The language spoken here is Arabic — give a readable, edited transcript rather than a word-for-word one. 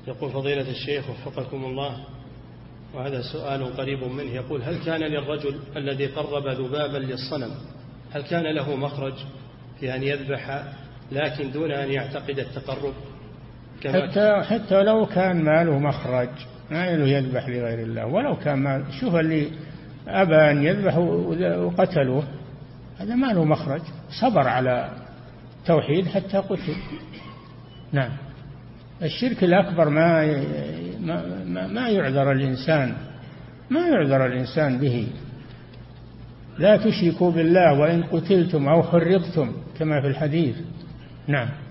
يقول فضيلة الشيخ وفقكم الله، وهذا سؤال قريب منه، يقول هل كان للرجل الذي قرب ذبابا للصنم هل كان له مخرج في أن يذبح لكن دون أن يعتقد التقرب؟ حتى لو كان ما له مخرج، ما له يذبح لغير الله، ولو كان ما، شوف اللي أبى أن يذبح وقتلوه هذا ما له مخرج، صبر على توحيد حتى قتل. نعم. الشرك الأكبر ما يعذر الإنسان، ما يعذر الإنسان به. لا تشركوا بالله وإن قتلتم أو حرقتم كما في الحديث. نعم.